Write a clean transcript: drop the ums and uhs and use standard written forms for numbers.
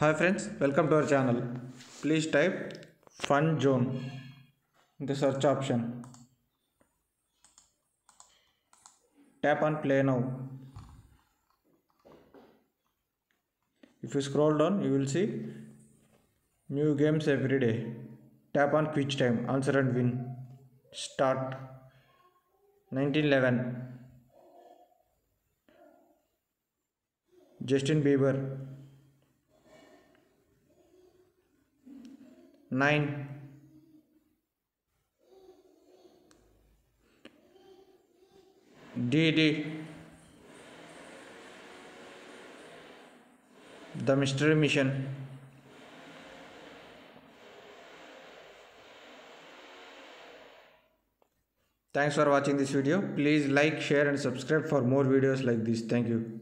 Hi friends, welcome to our channel. Please type Fun Zone in the search option. Tap on play now. If you scroll down, you will see new games every day. Tap on quiz time, answer and win. Start 1911. Justin Bieber. 9. DD. The Mystery Mission. Thanks for watching this video. Please like, share and subscribe for more videos like this. Thank you.